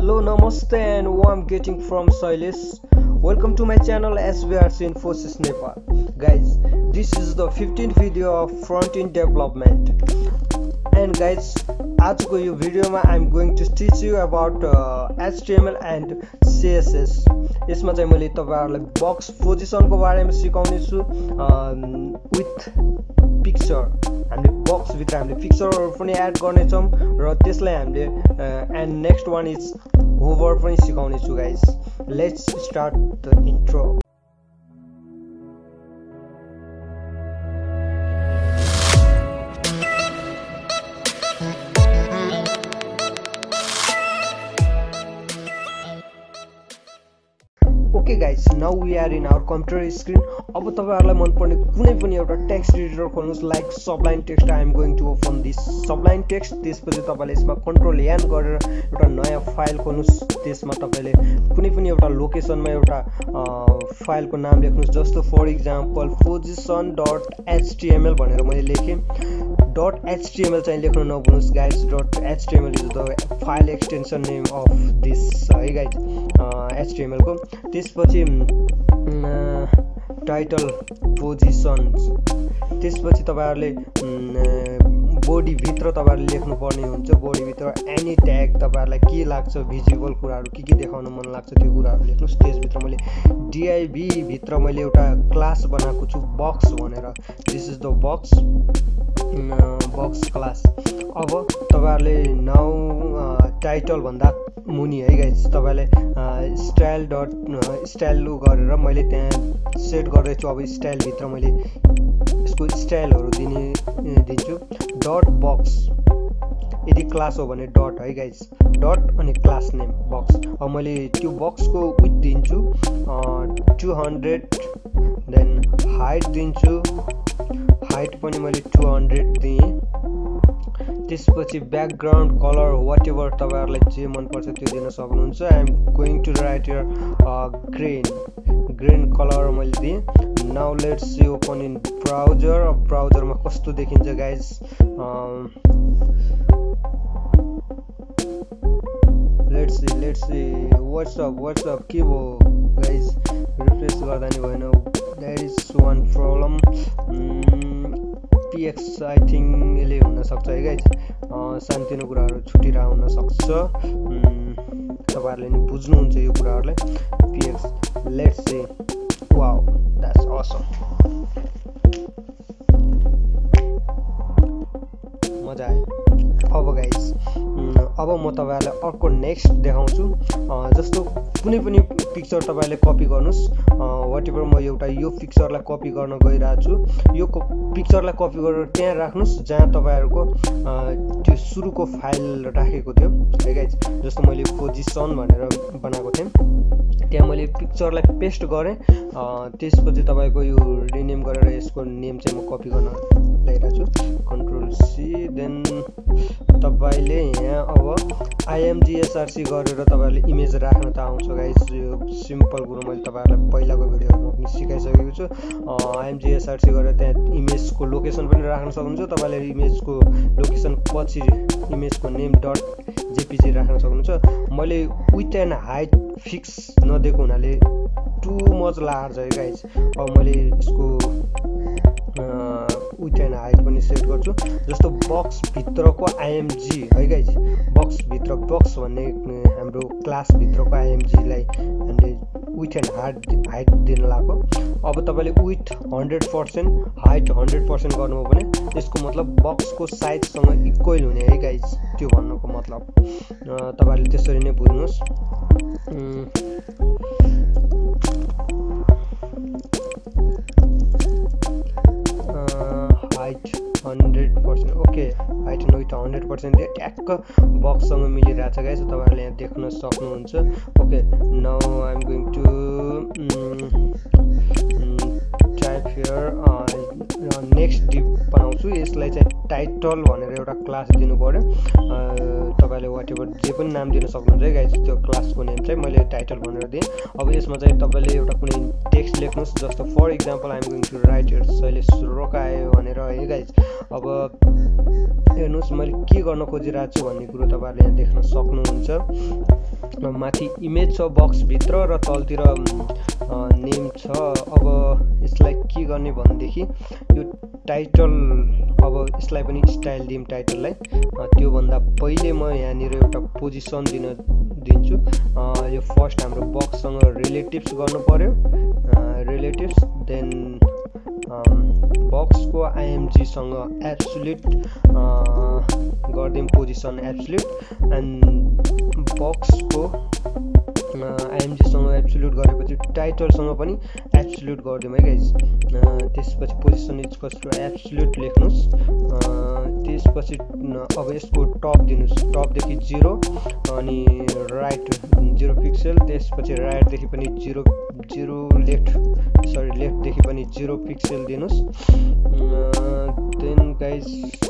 Hello, namaste, and warm greeting from Silas. Welcome to my channel SVRC Infosys Nepal. Guys, this is the 15th video of front-end development. And guys, आजको यो भिडियोमा I'm going to teach you about HTML and CSS. यसमा चाहिँ मैले तपाईहरुलाई box पोजिसनको बारेमा सिकाउने छु with picture. हामीले बक्स भित्र हामीले पिक्चरहरु पनि एड गर्ने छौं र त्यसलाई हामीले and next one is hover पनि सिकाउने छु guys. Let's start the intro. Okay guys, now we are in our computer screen. अब तपाईहरुलाई मन पर्ने कुनै पनि एउटा टेक्स्ट एडिटर खोल्नुस् like Sublime Text. I am going to open this Sublime Text. त्यसपछि तपाईले यसमा कन्ट्रोल एन गरेर एउटा नयाँ फाइल खोल्नुस्. त्यसमा तपाईले कुनै पनि एउटा लोकेसनमा एउटा फाइलको नाम लेख्नुस्. जस्तो फर एक्जाम्पल position.html भनेर मैले लेखे. .html चाहिँ लेख्न नभुल्नुस् guys. .html is the file extension name of this है गाइस HTML को. त्यसपछि टाइटल पोजिशन्स. त्यसपछि तपाईहरुले बडी भित्र तपाईहरुले लेख्नु पर्ने हुन्छ. बडी भित्र एनी ट्याग तपाईहरुलाई के लाग्छ भिजुअल कुराहरु के देखाउन मन लाग्छ त्यो कुराहरु लेख्नुस्. त्यसभित्र मैले div भित्र मैले एउटा क्लास बनाएको छु बक्स भनेर. This is the box class. अब तपाईहरुले नाउ टाइटल भन्दा मुनि है गाइस तपाईले स्टाइल गरेर मैले त्यहाँ सेट गर्दै छु. अब स्टाइल भित्र मैले यसको स्टाइलहरु दिन्छु. डट बक्स यदि क्लास हो भने डट है गाइस. डट अनि क्लास नेम बक्स. अब मैले त्यो बक्सको विड्थ दिन्छु 200. देन हाइट दिन्छु. हाइट पनि मैले 200 दिएँ. त्यसपछि ब्याकग्राउन्ड कलर वाट एभर तपाईहरुलाई जे मन पर्छ त्यो दिन सक्नुहुन्छ. I am going to write here green colour मैले दिएँ. Now let's see open in browser. ब्राउजरमा कस्तो देखिन्छ गाइस. लेट्स सी व्हाट्सअप के भो गाइस. रिफ्रेश गर्दा नि भएन. There is one problem. px I think यसले हुन सक्छ है गाइस. सानोतिनो कुराहरु छुटिरा हुन सक्छ. तपाईहरुले नि बुझ्नुहुन्छ यो कुराहरुलाई. px let's see. Wow that's awesome. मजा आयो. अब गाइस अब म तपाईहरुलाई अर्को नेक्स्ट देखाउँछु. जस्तो कुनै पनि पिक्चर तपाईले कपी गर्नुस्. व्हाटएभर म एउटा यो पिक्चरलाई कपी गर्न गइरहेको छु. यो पिक्चरलाई कपी गरेर त्यहाँ राख्नुस् जहाँ तपाईहरुको त्यो सुरुको फाइल राखेको थियो है गाइस. जस्तो मैले पोजिसन भनेर बनाएको थिएँ. त्यहाँ मैले पिक्चरलाई पेस्ट गरे. त्यसपछि तपाईको यो रिनेम गरेर यसको नेम चाहिँ म कपी गर्न लागिरहेको छु. Control C. देन तपाईले यहाँ अब imgsrc गरेर तपाईहरुले इमेज राख्न त आउँछ गाइस. यो सिम्पल कुरो मैले तपाईहरुलाई पहिलाको भिडियोमा पनि सिकाइसकेको छु. imgsrc गरेर त्यहाँ इमेजको लोकेसन पनि राख्न सक्नुहुन्छ. तपाईले इमेजको लोकेसन पछि इमेजको नेम .jpg राख्न सक्नुहुन्छ. मैले विथ एन्ड हाइट फिक्स नदिएको हुनाले टु मच लार्ज है गाइस. अब मैले यसको विथ एन्ड हाइट पनि सेट गर्छु. जस्तो बक्स भित्रको img है गाइस. बक्स भित्र बक्स भन्ने हाम्रो क्लास भित्रको img लाई हामीले विथ एन्ड हाइट दिन लाग्यो. अब तपाईले विथ 100% हाइट 100% गर्नुभयो भने यसको मतलब बक्सको साइजसँग इक्वल हुने है गाइस. त्यो भन्नुको मतलब तपाईहरुले त्यसरी नै बुझ्नुस्. हाइट 100%. ओके हाइट नो 100% दे ट्याक्क बक्ससँग मिलिरहेछ गाइस. तपाईहरुले यहाँ देख्न सक्नुहुन्छ. Okay now I am going to type here next div बनाउँछु. यसलाई चाहिँ टाइटल भनेर एउटा क्लास दिनु पर्यो. तपाईले व्हाटएभर जे पनि नाम दिन सक्नुहुन्छ है गाइस. त्यो क्लासको नेम चाहिँ मैले टाइटल भनेर दिएँ. अब यसमा चाहिँ तपाईले एउटा कुनै टेक्स्ट लेख्नुस्. जस्तो for example I am going to write here Shailesh Rokaya भनेर है गाइस. अब हेर्नुस् मैले के गर्न खोजिरहेको छु भन्ने कुरो तपाईहरुले यहाँ देख्न सक्नुहुन्छ. माथि इमेज छ बक्स भित्र र तलतिर नेम छ। अब यसलाई के गर्ने भनेदेखि यो टाइटल अब यसलाई पनि स्टाइल दिम टाइटललाई। त्यो भन्दा पहिले म यहाँनिर एउटा पोजिसन दिन्छु। यो फर्स्ट हाम्रो बक्ससँग रिलेटिभ्स गर्नु पर्यो, रिलेटिभ्स, देन बक्सको आइएमजी सँग एब्सोल्युट गर्दिम पोजिसन एब्सोल्युट, एन्ड बक्सको आइएमजी सँग एब्सोल्युट गरेपछि टाइटलसँग पनि एब्सोल्युट गरिदिउँ है गाइज। त्यसपछि पोजिसन इक्वल्स टु एब्सोल्युट लेख्नुस्। त्यसपछि अब यसको टप दिनुस्, टपदेखि 0 अनि राइट 0 पिक्सेल, त्यसपछि राइटदेखि पनि 0 लेफ्टदेखि पनि 0 पिक्सेल दिनुस्। देन गाइज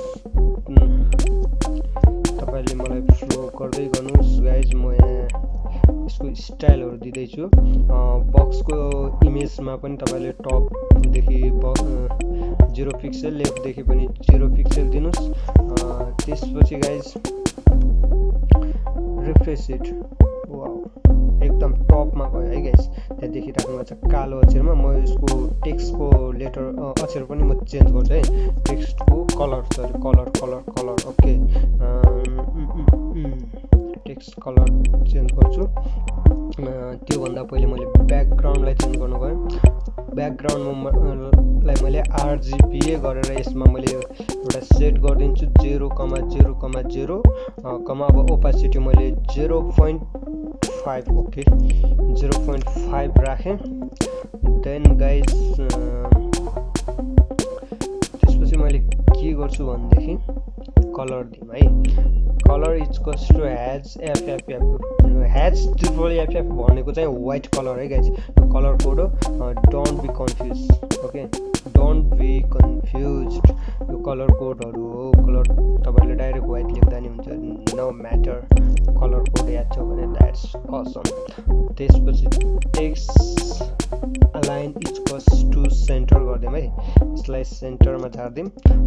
तपाईँले मलाई फ्लो गर्दै गर्नुहोस् गाइज। म यहाँ यसको स्टाइलहरू दिँदैछु। बक्सको इमेजमा पनि तपाईँले टपदेखि 0 पिक्सेल, लेफ्टदेखि पनि 0 पिक्सेल दिनुहोस्। त्यसपछि गाइज रिफ्रेस इट, वाउ एकदम टपमा गयो है गाइज। त्यहाँ देखिराख्नु भएको छ कालो अक्षरमा। म यसको टेक्स्टको अक्षर पनि म चेन्ज गर्छु है। टेक्स्टको colour, sorry colour okay, text colour change गर्छु। त्योभन्दा पहिले मैले ब्याकग्राउन्डलाई चेन्ज गर्नु गएँ। ब्याकग्राउन्डलाई मैले आरजिबीए गरेर यसमा मैले एउटा सेट गरिदिन्छु 0,0,0, अब ओपासिटी मैले 0.5 ओके 0.5 राखेँ। देन गाइज त्यसपछि मैले के गर्छु भनेदेखि कलर दिउँ है। Colour equals to hash FF भनेको चाहिँ व्हाइट कलर है गाइज। कलर कोड हो, don't be confuse okay, don't be confused. यो कलर कोडहरू हो, कलर तपाईँले डाइरेक्ट व्हाइट लेख्दा नि हुन्छ, नो म्याटर। कलर कोड याद छ भने द्याट्स असम। त्यसपछि text align equals to centre गरिदिउँ है। यसलाई सेन्टरमा झारिदिउँ।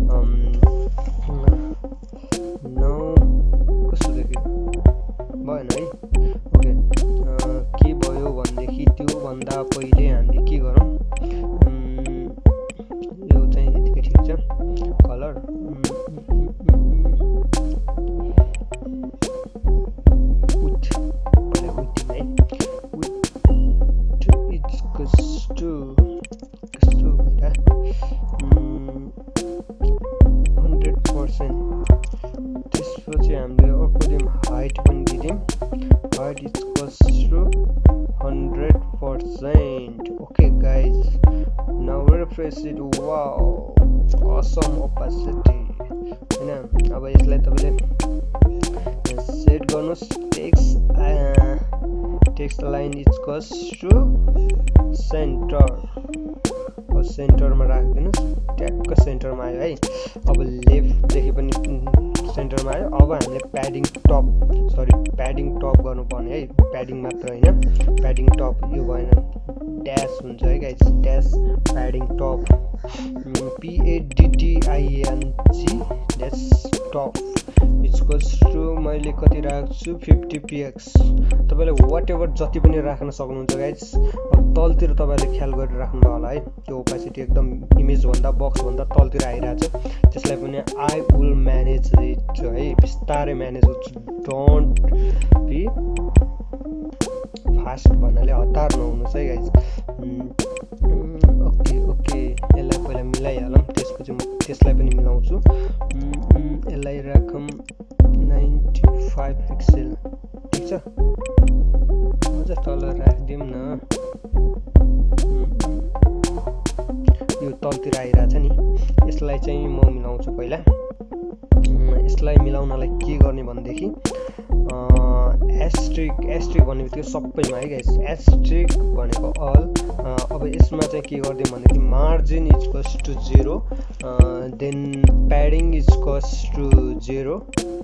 कस्तो देख्यो भएन है ओके। के भयो भनेदेखि त्योभन्दा पहिले हामीले के गरौँ, यो चाहिँ यतिकै ठिक छ। कलर त्यसपछि हामीले अर्को दिउँ हाइट पनि दिदिउँ, height equals to 100%। Okay guys, now refresh it, wow awesome opacity हैन। अब यसलाई तपाईँले सेट गर्नुहोस्। Text line equals to centre, सेन्टरमा राखिदिनुहोस्। ट्याक्क सेन्टरमा आयो है। अब लेफ्टदेखि पनि सेन्टरमा आयो। अब हामीले प्याडिङ टप गर्नुपर्ने है, प्याडिङ मात्र होइन, प्याडिङ टप यो भएन, ड्यास हुन्छ है guys, dash padding top, PADDING dash top equals to मैले कति राख्छु 50px। तपाईँले वाट एभर जति पनि राख्न सक्नुहुन्छ गाइज। अब तलतिर तपाईँले ख्याल गरेर राख्नुभयो होला है। त्यो ओपासिटी एकदम इमेजभन्दा बक्सभन्दा तलतिर आइरहेछ, त्यसलाई पनि आई विल म्यानेज इट है, बिस्तारै म्यानेज गर्छु। डोन्ट बी फास्ट भन्नाले हतार नहुनुहोस् है गाइज। ओके यसलाई पहिला मिलाइहालौँ, त्यसपछि म त्यसलाई पनि मिलाउँछु। यसलाई राखौँ 95 पिक्सेल, ठिक छ। अझ तल राखिदिउँ न, यो तलतिर आइरहेछ नि। यसलाई चाहिँ म मिलाउँछु पहिला। यसलाई मिलाउनलाई के गर्ने भनेदेखि एस्ट्रिक भन्ने बित्तिकै सबैमा है गाइस, एस्ट्रिक भनेको अल। अब यसमा चाहिँ के गरिदिउँ भनेदेखि margin equals to 0, then padding equals to 0,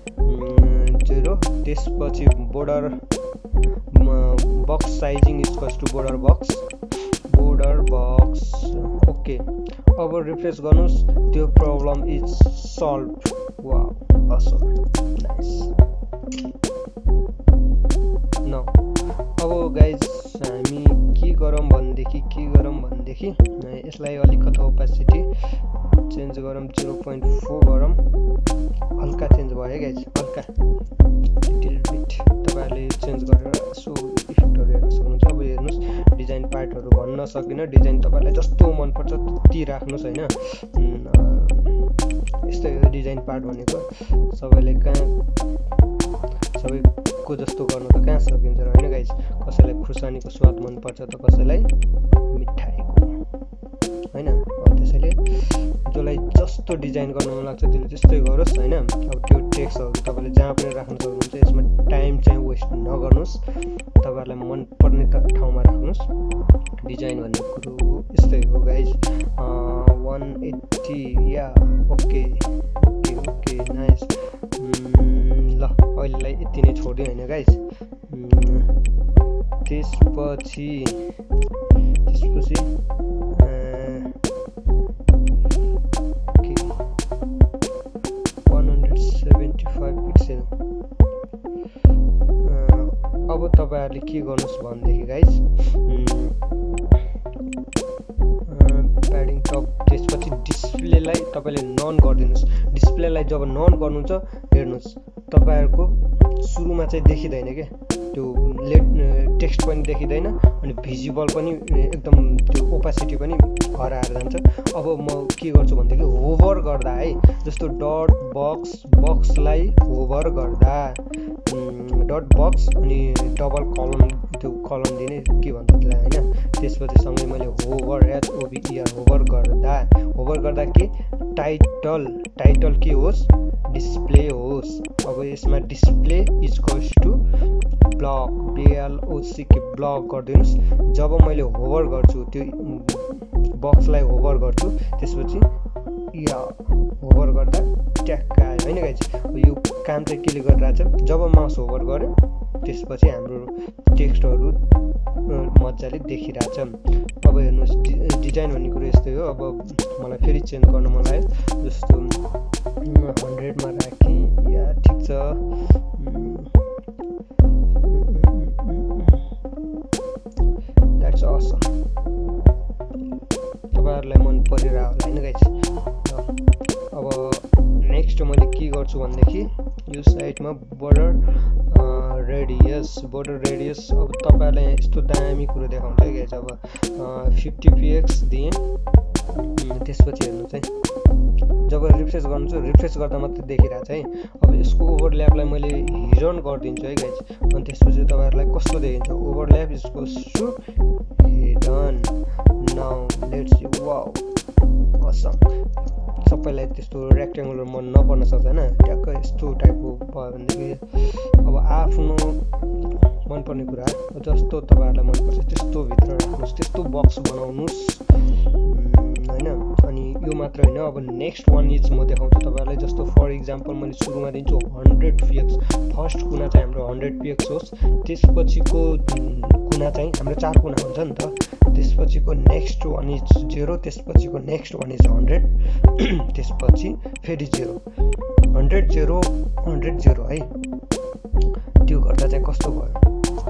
त्यसपछि border box sizing equals to border box okay. अब रिफ्रेश गर्नुहोस्, त्यो problem is solve. Wow awesome, nice. न। अब गाइज हामी के गरौँ भनेदेखि यसलाई अलिकति ओपेसिटी चेन्ज गरौँ, 0.4 गरौँ। हल्का चेन्ज भयो है गाइज, हल्का लिटिल बिट। तपाईहरुले चेन्ज गरेर सो इफेक्टहरु हेर्न सक्नुहुन्छ। अब हेर्नुस् डिजाइन पार्टहरु भन्न सकिन, डिजाइन तपाईहरुलाई जस्तो मन पर्छ त्यति राख्नुस् हैन। यस्तै हो डिजाइन पार्ट भनेको, सबैले सबैको जस्तो गर्न त कहाँ सकिन्छ र हैन गाइज। कसैलाई खुर्सानीको स्वाद मन पर्छ त कसैलाई मिठाईको हैन। त्यसैले जसलाई जस्तो डिजाइन गर्न मन लाग्छ त्यसले त्यस्तै गरोस् हैन। अब त्यो टेक्स्टहरु तपाईले जहाँ पनि राख्न सक्नुहुन्छ। यसमा टाइम चाहिँ वेस्ट नगर्नुस्, तपाईहरुलाई मन पर्ने ठाउँमा राख्नुस्। डिजाइन भन्ने कुरो यस्तै हो गाइज। 180 या ओके नाइस। ल अहिलेलाई यति नै छोड्दिउँ हैन गाइज। त्यसपछि 175 पिक्सल। अब तपाईहरुले के गर्नुस् भन्देखि गाइज प्याडिङ टप, त्यसपछि डिस्प्लेलाई तपाईले नन गरिदिनुस्। डिस्प्लेलाई जब नन गर्नुहुन्छ हेर्नुस् तपाईहरुको सुरुमा चाहिँ देखिदैन के, त्यो टेक्स्ट पनि देखिदैन अनि भिजिबल पनि एकदम त्यो ओपेसिटी पनि हराएर जान्छ। अब म के गर्छु भनेदेखि होभर गर्दा है, जस्तो डट बक्सलाई होभर गर्दा डट बक्स अनि डबल कलम, त्यो कलम दिने के भन्छ त्यसलाई हैन। त्यसपछि सँगै मैले होभर होभर गर्दा के टाइटल के होस्, डिस्प्ले होस्। अब यसमा display equals to block, BLOC के ब्लक गरिदिनुस्। जब मैले होभर गर्छु त्यो बक्सलाई होभर गर्छु त्यसपछि या होभर गर्दा ट्याक्क आयो हैन गाइज। यो काम चाहिँ केले गरिरहेछ, जब माउस होभर गर्यो त्यसपछि हाम्रो टेक्स्टहरु मजाले देखिरहेछ। अब हेर्नुस् डिजाइन भन्ने कुरो यस्तै हो। अब मलाई फेरि चेन्ज गर्न मन लाग्यो, जस्तो 100 मा राखेँ या ठिक छ। That's awesome. तपाईहरुलाई मन परिरहेको होला हैन गाइज। अब नेक्स्ट मैले के गर्छु भनेदेखि यो साइडमा बोर्डर रेडियस। अब तपाईहरुलाई यस्तो दामी कुरो देखाउँछ है गाइज। अब 50px दिएँ, त्यसपछि हेर्नु चाहिँ जब रिफ्रेश गर्नुहुन्छ, रिफ्रेश गर्दा मात्रै देखिरहेछ है। अब यसको ओभरल्यापलाई मैले हिडन गरिदिन्छु है गाइज। अनि त्यसपछि तपाईहरुलाई कस्तो देखिन्छ, overlap equals to hidden. Now let's see, wow awesome. सबैलाई त्यस्तो रेक्टेङ्गुलर मन नपर्न सक्छ हैन, ट्याक्क यस्तो टाइपको भयो भनेदेखि अब आफ्नो मनपर्ने कुरा जस्तो तपाईहरुलाई मनपर्छ त्यस्तो भित्र राख्नुस्, त्यस्तो बक्स बनाउनुस् हैन। अनि यो मात्र हैन, अब नेक्स्ट वान इज म देखाउँछु तपाईहरुलाई। जस्तो फर इक्जाम्पल मैले सुरुमा दिन्छु 100px, फर्स्ट कुना चाहिँ हाम्रो 100px होस्। त्यसपछिको कुना चाहिँ हाम्रो 4 कुना हुन्छ नि त। त्यसपछिको नेक्स्ट वान इज 0, त्यसपछिको नेक्स्ट वान इज 100, त्यसपछि फेरि 0, 100 0 100 0 है। त्यो गर्दा चाहिँ कस्तो भयो,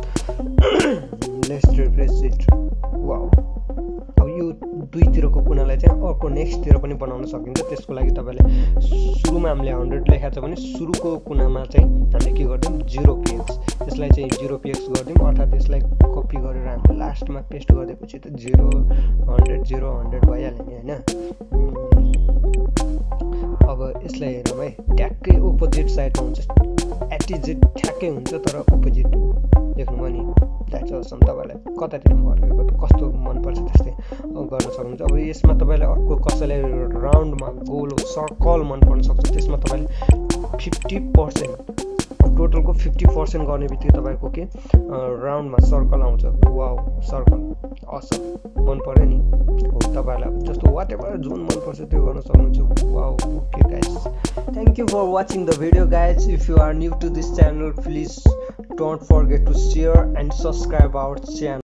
लेट्स रिफ्रेश इट। वाउ। अब यो दुईतिरको कुनालाई चाहिँ अर्को नेक्स्टतिर पनि बनाउन सकिन्छ। त्यसको लागि तपाईले सुरुमा हामीले 100 लेखेको छ भने सुरुको कुनामा चाहिँ हामीले के गर्दियौँ 0px, यसलाई चाहिँ 0px गर्दियौँ। अर्थात् यसलाई कपी गरेर हामीले लास्टमा पेस्ट गरिदिएपछि त 0 100 भइहाल्यो नि हैन। अब यसलाई हेरौँ है, ट्याक्कै अपोजिट साइडमा हुन्छ, एटिजेट ठ्याक्कै हुन्छ तर अपोजिट देख्नुभयो नि। That's awesome. तपाईलाई कतातिर फर्केको कस्तो मनपर्छ त्यस्तै गर्न सक्नुहुन्छ। अब यसमा तपाईलाई अर्को कसैलाई राउन्डमा गोल सर्कल मन पर्न सक्छ, त्यसमा तपाईले 50% टोटलको 50% गर्ने बित्तिकै तपाईको के राउन्डमा सर्कल आउँछ। वाउ सर्कल असम, मन पर्यो नि। हो तपाईहरुलाई जस्तो वाटेभर जुन मन पर्छ त्यो गर्न सक्नुहुन्छ। Wow okay guys, thank you for watching the video guys. If you are new to this channel, please don't forget to share and subscribe our channel.